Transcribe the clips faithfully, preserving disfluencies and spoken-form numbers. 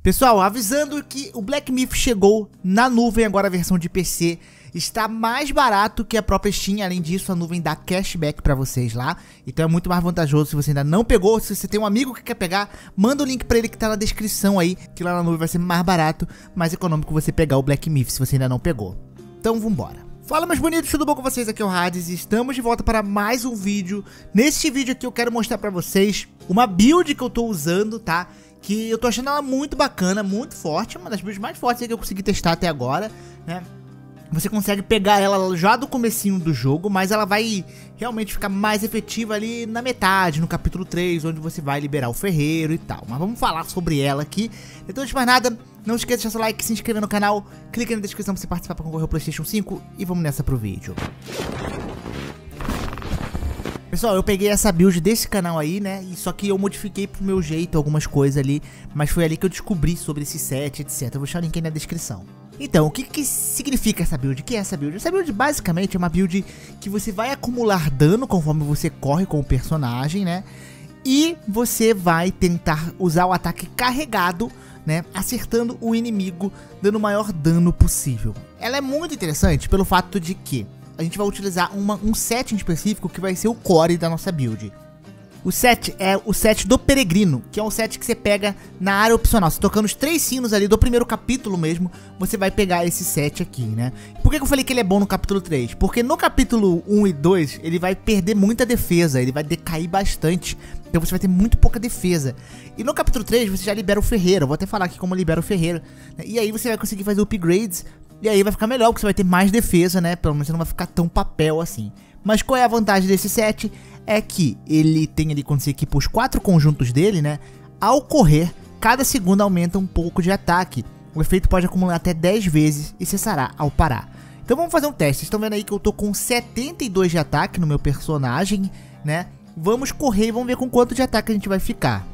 Pessoal, avisando que o Black Myth chegou na nuvem, agora a versão de P C. Está mais barato que a própria Steam, além disso a nuvem dá cashback pra vocês lá. Então é muito mais vantajoso se você ainda não pegou. Se você tem um amigo que quer pegar, manda o link pra ele que tá na descrição aí, que lá na nuvem vai ser mais barato, mais econômico você pegar o Black Myth se você ainda não pegou. Então vambora. Fala meus bonitos, tudo bom com vocês? Aqui é o Hades e estamos de volta para mais um vídeo. Neste vídeo aqui eu quero mostrar pra vocês uma build que eu tô usando, tá? Que eu tô achando ela muito bacana, muito forte, uma das builds mais fortes que eu consegui testar até agora, né? Você consegue pegar ela já do comecinho do jogo, mas ela vai realmente ficar mais efetiva ali na metade, no capítulo três, onde você vai liberar o ferreiro e tal. Mas vamos falar sobre ela aqui. Então, antes de mais nada, não esqueça de deixar seu like, se inscrever no canal, clique na descrição pra você participar para concorrer ao PlayStation cinco e vamos nessa pro vídeo. Pessoal, eu peguei essa build desse canal aí, né, e só que eu modifiquei pro meu jeito algumas coisas ali, mas foi ali que eu descobri sobre esse set, etcétera. Eu vou deixar o link aí na descrição. Então, o que, que significa essa build? O que é essa build? Essa build basicamente é uma build que você vai acumular dano conforme você corre com o personagem, né? E você vai tentar usar o ataque carregado, né? Acertando o inimigo, dando o maior dano possível. Ela é muito interessante pelo fato de que a gente vai utilizar uma, um set em específico que vai ser o core da nossa build. O set é o set do Peregrino, que é um set que você pega na área opcional. Você tocando os três sinos ali do primeiro capítulo mesmo, você vai pegar esse set aqui, né? Por que que eu falei que ele é bom no capítulo três? Porque no capítulo um e dois, ele vai perder muita defesa, ele vai decair bastante. Então você vai ter muito pouca defesa. E no capítulo três, você já libera o ferreiro. Eu vou até falar aqui como libera o ferreiro, né? E aí você vai conseguir fazer upgrades, e aí vai ficar melhor, porque você vai ter mais defesa, né? Pelo menos você não vai ficar tão papel assim. Mas qual é a vantagem desse set? É que ele tem ali, quando você equipa os quatro conjuntos dele, né? Ao correr, cada segundo aumenta um pouco de ataque. O efeito pode acumular até dez vezes e cessará ao parar. Então vamos fazer um teste. Vocês estão vendo aí que eu tô com setenta e dois de ataque no meu personagem, né? Vamos correr e vamos ver com quanto de ataque a gente vai ficar.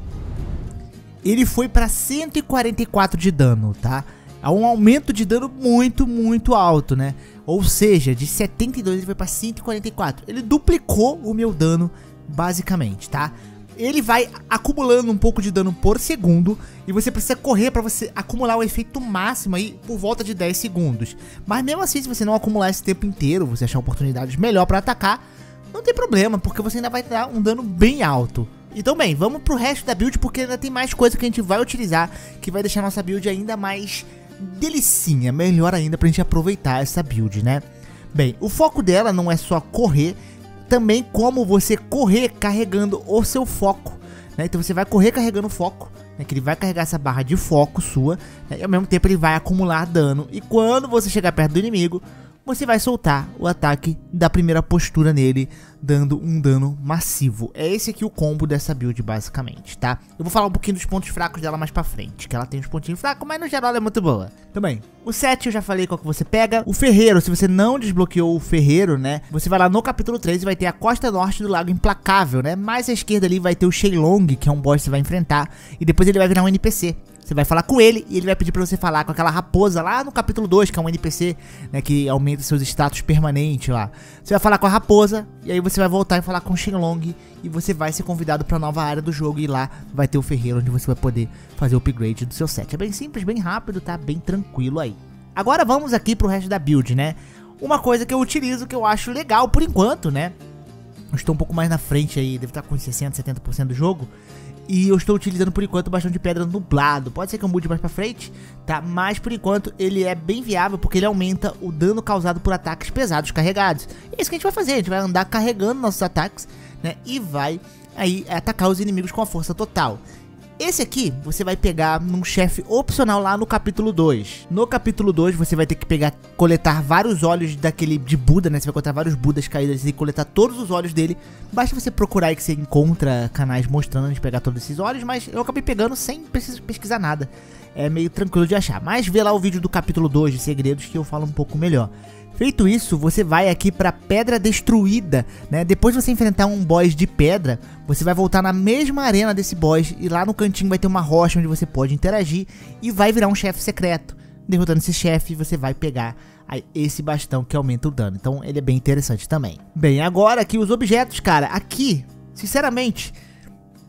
Ele foi para cento e quarenta e quatro de dano, tá? É um aumento de dano muito, muito alto, né? Ou seja, de setenta e dois ele foi para cento e quarenta e quatro. Ele duplicou o meu dano, basicamente, tá? Ele vai acumulando um pouco de dano por segundo e você precisa correr para você acumular o efeito máximo aí por volta de dez segundos. Mas mesmo assim, se você não acumular esse tempo inteiro, você achar oportunidades melhor para atacar, não tem problema, porque você ainda vai dar um dano bem alto. Então bem, vamos pro resto da build, porque ainda tem mais coisa que a gente vai utilizar, que vai deixar nossa build ainda mais delicinha, melhor ainda pra gente aproveitar essa build, né? Bem, o foco dela não é só correr, também como você correr carregando o seu foco, né? Então você vai correr carregando o foco, né? Que ele vai carregar essa barra de foco sua, né? E ao mesmo tempo ele vai acumular dano. E quando você chegar perto do inimigo, você vai soltar o ataque da primeira postura nele, dando um dano massivo. É esse aqui o combo dessa build, basicamente, tá? Eu vou falar um pouquinho dos pontos fracos dela mais pra frente, que ela tem uns pontinhos fracos, mas no geral ela é muito boa. Também, o set eu já falei qual que você pega. O ferreiro, se você não desbloqueou o ferreiro, né? Você vai lá no capítulo três e vai ter a costa norte do Lago Implacável, né? Mais à esquerda ali vai ter o Shenlong, que é um boss que você vai enfrentar. E depois ele vai virar um N P C. Você vai falar com ele e ele vai pedir pra você falar com aquela raposa lá no capítulo dois, que é um N P C, né, que aumenta seus status permanentes lá. Você vai falar com a raposa e aí você vai voltar e falar com o Shenlong e você vai ser convidado pra nova área do jogo e lá vai ter o ferreiro onde você vai poder fazer o upgrade do seu set. É bem simples, bem rápido, tá? Bem tranquilo aí. Agora vamos aqui pro resto da build, né? Uma coisa que eu utilizo que eu acho legal por enquanto, né? Eu estou um pouco mais na frente aí, deve estar com sessenta, setenta por cento do jogo. E eu estou utilizando por enquanto o bastão de pedra nublado. Pode ser que eu mude mais pra frente, tá? Mas por enquanto ele é bem viável porque ele aumenta o dano causado por ataques pesados carregados. E é isso que a gente vai fazer, a gente vai andar carregando nossos ataques, né? E vai aí atacar os inimigos com a força total. Esse aqui você vai pegar num chefe opcional lá no capítulo dois. No capítulo dois você vai ter que pegar, coletar vários olhos daquele de Buda, né? Você vai encontrar vários Budas caídos e coletar todos os olhos dele. Basta você procurar aí que você encontra canais mostrando a gente pegar todos esses olhos, mas eu acabei pegando sem pesquisar nada. É meio tranquilo de achar. Mas vê lá o vídeo do capítulo dois de segredos que eu falo um pouco melhor. Feito isso, você vai aqui pra Pedra Destruída, né? Depois de você enfrentar um boss de pedra, você vai voltar na mesma arena desse boss e lá no cantinho vai ter uma rocha onde você pode interagir e vai virar um chefe secreto. Derrotando esse chefe, você vai pegar aí esse bastão que aumenta o dano. Então ele é bem interessante também. Bem, agora aqui os objetos, cara. Aqui, sinceramente,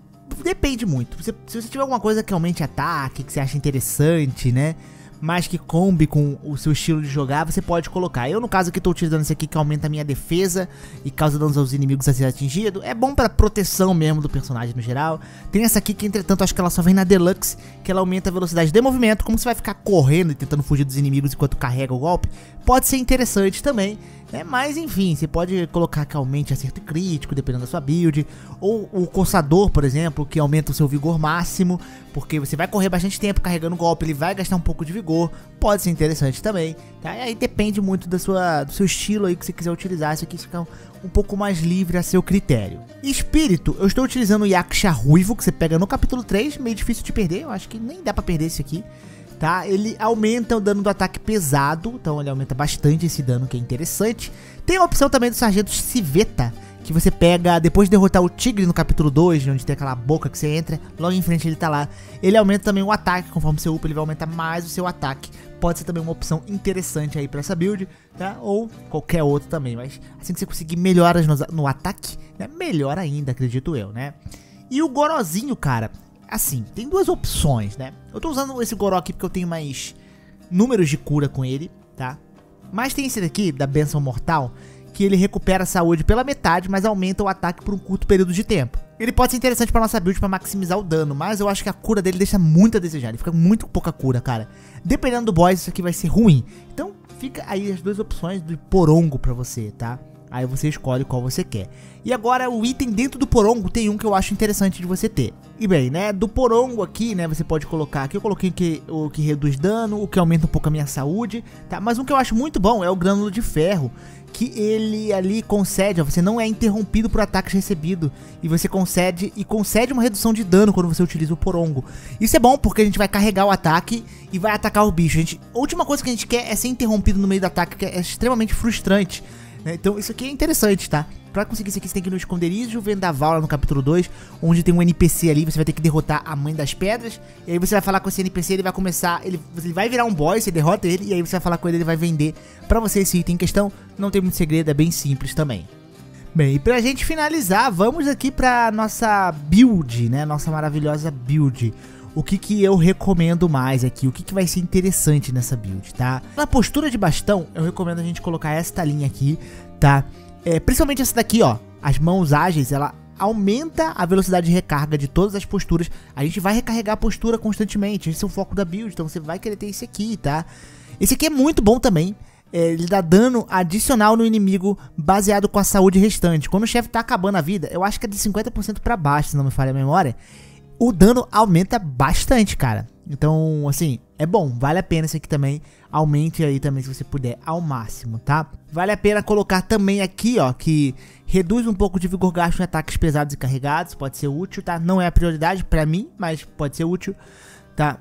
depende muito. Se, se você tiver alguma coisa que aumente ataque, que você acha interessante, né? Mas que combe com o seu estilo de jogar, você pode colocar. Eu, no caso aqui, tô utilizando esse aqui que aumenta a minha defesa e causa danos aos inimigos a ser atingido. É bom pra proteção mesmo do personagem no geral. Tem essa aqui que, entretanto, acho que ela só vem na Deluxe, que ela aumenta a velocidade de movimento. Como você vai ficar correndo e tentando fugir dos inimigos enquanto carrega o golpe, pode ser interessante também, né? Mas, enfim, você pode colocar que aumente acerto crítico, dependendo da sua build. Ou o Coçador, por exemplo, que aumenta o seu vigor máximo, porque você vai correr bastante tempo carregando o golpe, ele vai gastar um pouco de vigor. Pode ser interessante também, tá? E aí depende muito da sua, do seu estilo aí que você quiser utilizar. Isso aqui fica um, um pouco mais livre a seu critério. Espírito, eu estou utilizando o Yaksha Ruivo, que você pega no capítulo três, meio difícil de perder, eu acho que nem dá pra perder esse aqui, tá? Ele aumenta o dano do ataque pesado, então ele aumenta bastante esse dano, que é interessante. Tem a opção também do Sargento Civeta, que você pega depois de derrotar o tigre no capítulo dois, onde tem aquela boca que você entra, logo em frente ele tá lá. Ele aumenta também o ataque, conforme você upa ele vai aumentar mais o seu ataque. Pode ser também uma opção interessante aí pra essa build, tá? Ou qualquer outro também, mas assim que você conseguir melhoras no, no ataque, né? Melhor ainda, acredito eu, né? E o Gorozinho, cara, assim, tem duas opções, né? Eu tô usando esse Goró aqui porque eu tenho mais números de cura com ele, tá? Mas tem esse daqui, da Benção Mortal, que ele recupera a saúde pela metade, mas aumenta o ataque por um curto período de tempo. Ele pode ser interessante pra nossa build pra maximizar o dano, mas eu acho que a cura dele deixa muito a desejar, ele fica muito pouca cura, cara. Dependendo do boss, isso aqui vai ser ruim. Então fica aí as duas opções do Porongo pra você, tá? Aí você escolhe qual você quer. E agora o item dentro do Porongo tem um que eu acho interessante de você ter. E bem, né, do Porongo aqui, né, você pode colocar aqui, eu coloquei o que, o que reduz dano, o que aumenta um pouco a minha saúde, tá? Mas um que eu acho muito bom é o Grânulo de Ferro, que ele ali concede, ó, você não é interrompido por ataques recebidos, e você concede, e concede uma redução de dano quando você utiliza o Porongo. Isso é bom porque a gente vai carregar o ataque e vai atacar o bicho. A, gente, a última coisa que a gente quer é ser interrompido no meio do ataque, que é extremamente frustrante, né? Então isso aqui é interessante, tá? Pra conseguir isso aqui você tem que ir no esconderijo Vendaval lá no capítulo dois, onde tem um N P C ali, você vai ter que derrotar a Mãe das Pedras, e aí você vai falar com esse N P C, ele vai começar, ele, ele vai virar um boss, você derrota ele, e aí você vai falar com ele, ele vai vender pra você esse item em questão. Não tem muito segredo, é bem simples também. Bem, e pra gente finalizar, vamos aqui pra nossa build, né, nossa maravilhosa build. O que que eu recomendo mais aqui, o que que vai ser interessante nessa build, tá? Na postura de bastão, eu recomendo a gente colocar essa linha aqui, tá? É, principalmente essa daqui, ó, as mãos ágeis, ela aumenta a velocidade de recarga de todas as posturas. A gente vai recarregar a postura constantemente, esse é o foco da build, então você vai querer ter esse aqui, tá? Esse aqui é muito bom também, é, ele dá dano adicional no inimigo baseado com a saúde restante. Quando o chefe tá acabando a vida, eu acho que é de cinquenta por cento pra baixo, se não me falha a memória, o dano aumenta bastante, cara. Então, assim, é bom, vale a pena esse aqui também. Aumente aí também se você puder ao máximo, tá? Vale a pena colocar também aqui, ó, que reduz um pouco de vigor gasto em ataques pesados e carregados. Pode ser útil, tá? Não é a prioridade pra mim, mas pode ser útil, tá?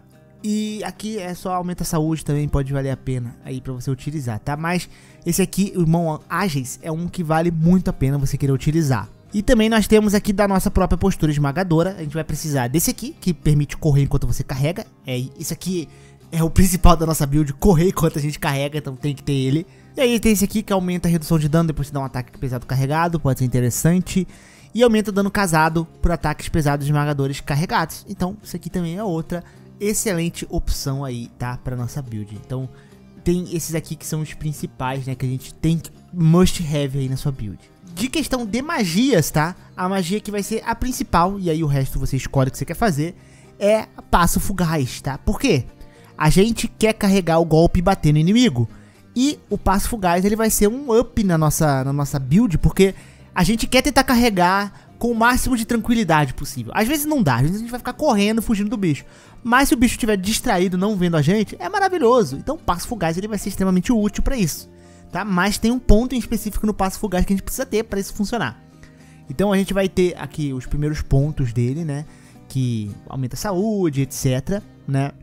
E aqui é só aumenta a saúde também, pode valer a pena aí pra você utilizar, tá? Mas esse aqui, o Mão Ágeis, é um que vale muito a pena você querer utilizar. E também nós temos aqui da nossa própria postura esmagadora. A gente vai precisar desse aqui, que permite correr enquanto você carrega. É, isso aqui é o principal da nossa build, correr enquanto a gente carrega, então tem que ter ele. E aí tem esse aqui que aumenta a redução de dano depois de dar um ataque pesado carregado, pode ser interessante. E aumenta o dano casado por ataques pesados esmagadores carregados. Então isso aqui também é outra excelente opção aí, tá? Pra nossa build. Então tem esses aqui que são os principais, né? Que a gente tem que must have aí na sua build. De questão de magias, tá? A magia que vai ser a principal, e aí o resto você escolhe o que você quer fazer, é Passo Fugaz, tá? Por quê? A gente quer carregar o golpe e bater no inimigo. E o Passo Fugaz, ele vai ser um up na nossa, na nossa build, porque a gente quer tentar carregar com o máximo de tranquilidade possível. Às vezes não dá, às vezes a gente vai ficar correndo, fugindo do bicho. Mas se o bicho estiver distraído, não vendo a gente, é maravilhoso. Então o Passo Fugaz, ele vai ser extremamente útil pra isso. Tá? Mas tem um ponto em específico no Passo Fugaz que a gente precisa ter para isso funcionar. Então a gente vai ter aqui os primeiros pontos dele, né? Que aumenta a saúde, etc, né?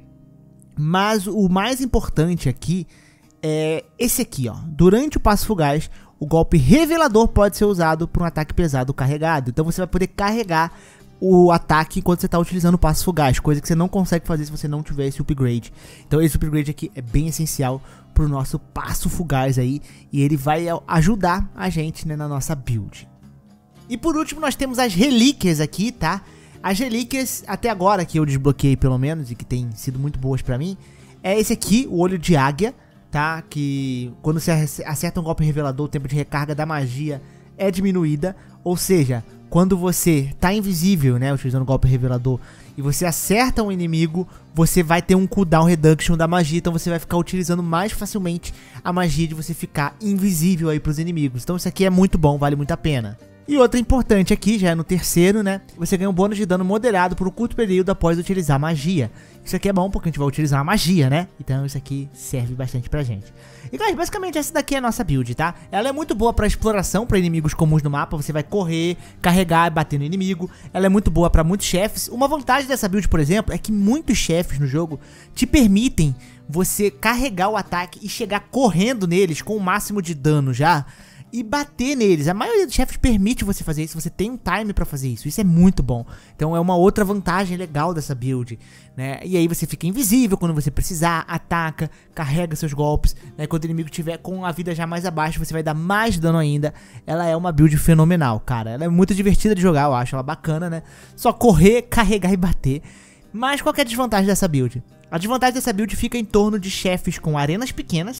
Mas o mais importante aqui é esse aqui, ó. Durante o Passo Fugaz, o golpe Revelador pode ser usado para um ataque pesado carregado. Então você vai poder carregar o ataque enquanto você está utilizando o Passo Fugaz, coisa que você não consegue fazer se você não tiver esse upgrade. Então esse upgrade aqui é bem essencial pro nosso Passo Fugaz aí, e ele vai ajudar a gente, né, na nossa build. E por último nós temos as relíquias aqui, tá? As relíquias, até agora, que eu desbloqueei pelo menos, e que tem sido muito boas pra mim, é esse aqui, o olho de águia, tá? Que quando você acerta um golpe revelador, o tempo de recarga da magia é diminuída. Ou seja, quando você tá invisível, né, utilizando o golpe revelador, e você acerta um inimigo, você vai ter um cooldown reduction da magia, então você vai ficar utilizando mais facilmente a magia de você ficar invisível aí pros inimigos. Então isso aqui é muito bom, vale muito a pena. E outra importante aqui, já é no terceiro, né? Você ganha um bônus de dano moderado por um curto período após utilizar magia. Isso aqui é bom porque a gente vai utilizar a magia, né? Então isso aqui serve bastante pra gente. E, guys, basicamente essa daqui é a nossa build, tá? Ela é muito boa pra exploração, pra inimigos comuns no mapa. Você vai correr, carregar e bater no inimigo. Ela é muito boa pra muitos chefes. Uma vantagem dessa build, por exemplo, é que muitos chefes no jogo te permitem você carregar o ataque e chegar correndo neles com o máximo de dano já e bater neles. A maioria dos chefes permite você fazer isso, você tem um time pra fazer isso, isso é muito bom. Então é uma outra vantagem legal dessa build, né? E aí você fica invisível quando você precisar, ataca, carrega seus golpes, né? Quando o inimigo tiver com a vida já mais abaixo, você vai dar mais dano ainda. Ela é uma build fenomenal, cara. Ela é muito divertida de jogar, eu acho ela bacana, né? Só correr, carregar e bater. Mas qual que é a desvantagem dessa build? A desvantagem dessa build fica em torno de chefes com arenas pequenas,